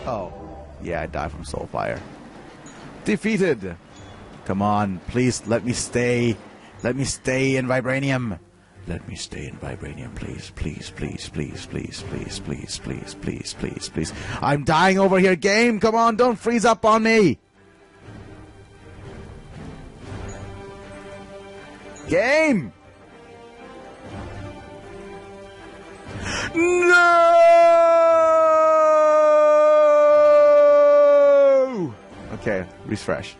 Oh. Yeah, I die from soul fire. Defeated. Come on, please let me stay. Let me stay in vibranium. Let me stay in vibranium, please. Please, please, please, please, please, please, please, please, please, please. I'm dying over here, game. Come on, don't freeze up on me. Game. No. Okay, refresh.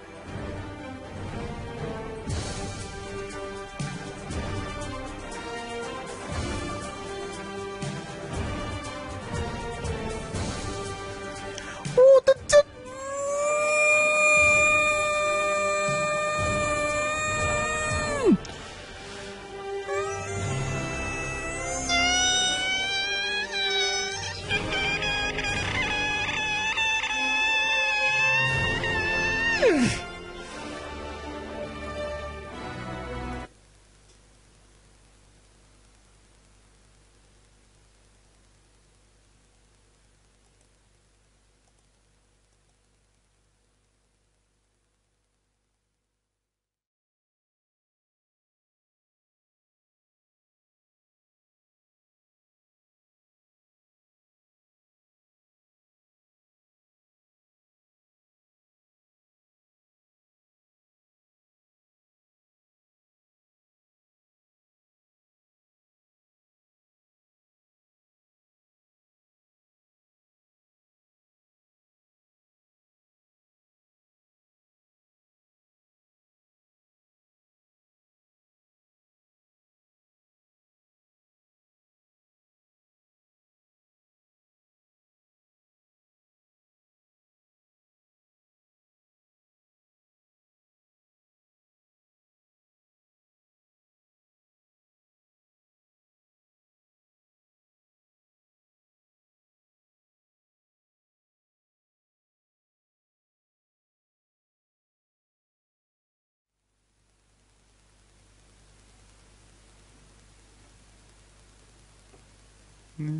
No.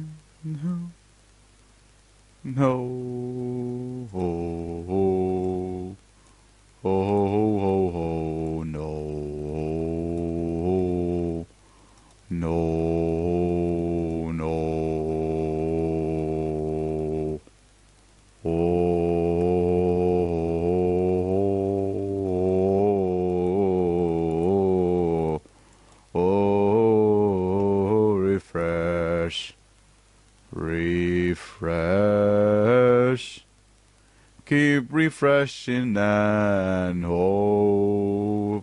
No. Ho, ho. Ho, ho, ho, ho. No. No. No. Oh, refresh. Refresh. Keep refreshing and hope.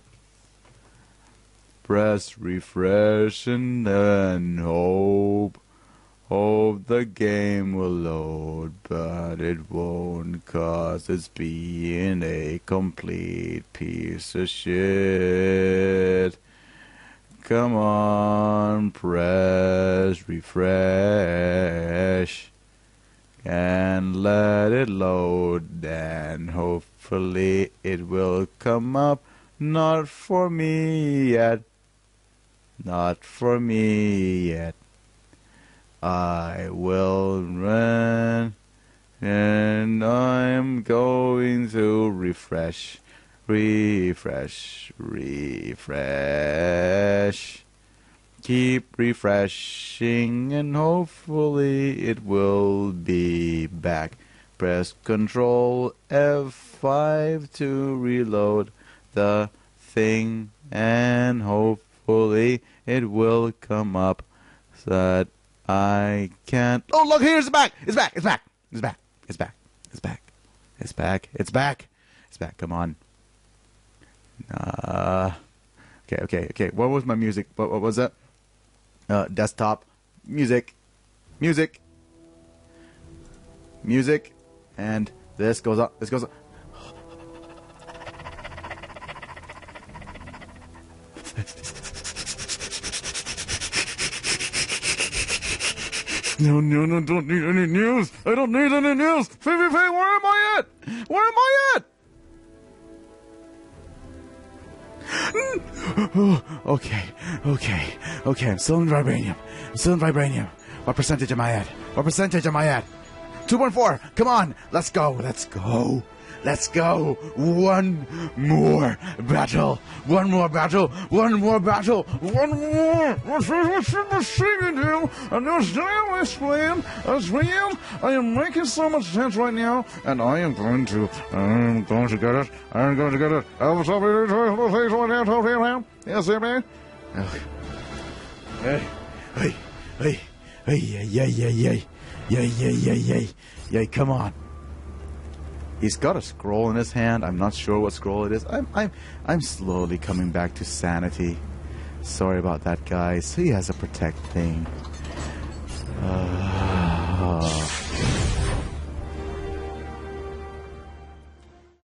Press refresh and then hope. Hope the game will load, but it won't, 'cause it's being a complete piece of shit. Come on, press refresh and let it load, and hopefully it will come up. Not for me yet. Not for me yet. I will run, and I'm going to refresh. Refresh, refresh. Keep refreshing and hopefully it will be back. Press Ctrl F5 to reload the thing and hopefully it will come up so that I can't... Oh, look, here's the back! It's back! It's back! It's back! It's back! It's back! It's back! It's back! It's back! Come on. Okay. What was my music? What was that? Desktop. Music. And this goes up. This goes up. No, don't need any news. I don't need any news. PvP, where am I at? Where am I at? Okay. I'm still in vibranium. What percentage am I at? 2.4. Come on. Let's go. Let's go. Let's go. One more battle. One more battle. One more battle. One more. What should the singing do? Understand this plan? As plan. I am making so much sense right now, and I am going to get it. I'm going to get it. Yes, man. Hey, hey, hey, hey, yay, come on. He's got a scroll in his hand. I'm not sure what scroll it is. I'm slowly coming back to sanity. Sorry about that, guys. He has a protect thing.